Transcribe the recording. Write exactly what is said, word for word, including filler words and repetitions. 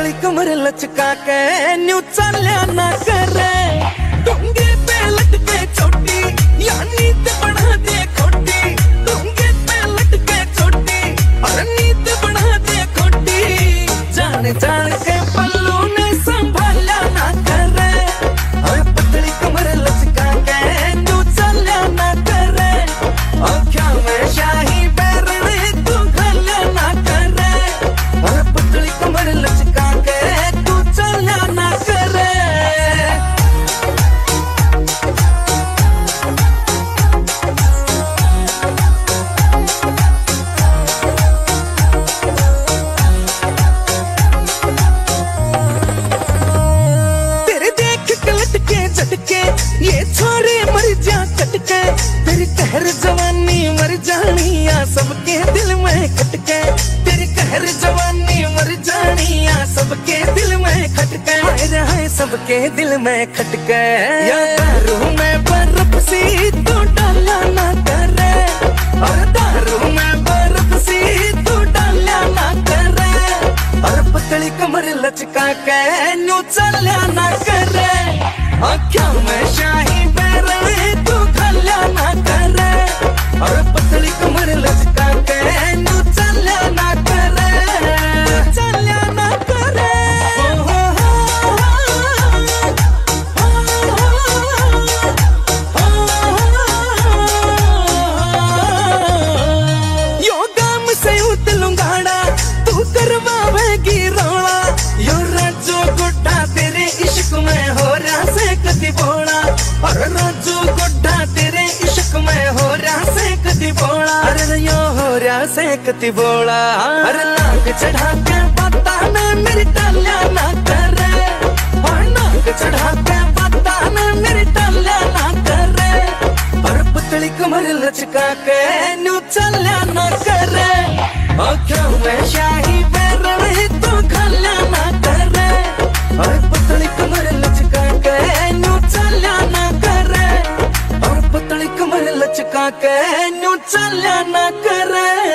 पतली कमर लचका के न्यू चल्या ना करे, डोंगे पे लटके छोटी या नींद बढ़ा दे खोटी, डोंगे पे लटके छोटी और नींद बढ़ा दे खोटी, जान जान के पल्लू ने संभाला ना करे, और पतली कमर लचका के न्यू चल्या ना करे, और क्या मैं शाही बैरने तू घल्या ना करे, और पतली कमर लचका के तू चल्या ना करे। तेरे देख के लटके झटके ये छोरे मर जा कटके, तेरी कहर जवानी मर जानी या सबके दिल में खटके, तेरी कहर जवानी मर जानी या सबके दिल में खटके, हाय रे हाय सबके दिल में खटके, या दारू में बर्फ सी तू डाला ना करे, और दारू में बर्फ सी तू डाला ना करे, और पतली कमर लचका के न्यू चल्या ना करे, क्या मैं शाही बैरने तू घल्या ना करे, और पतली कमर लचका के न्यू चल्या ना करे, चल्या ना करे। यो गाम से उतलूंगाड़ा तू करवावेगी रोड़ा, यो राजू गुड्डा तेरे इश्क में हो रहा से कदी बोला, और राजू गुड्डा तेरे इश्क में हो रहा से कदी बोला, अरे यो हो रहा से कदी बोला, अरे नाक चढ़ा के पता में मेरी टालिया ना करे, और नाक चढ़ा के पता में मेरी टालिया ना करे, और पतली कमर लचका के न्यू चल्या ना करे, और क्यों मैं शाही बैरने तू घल्या ना करे, और पतली कमर लचका के न्यू चल्या ना करे, और पतली कमर लचका के न्यू चल्या ना करे।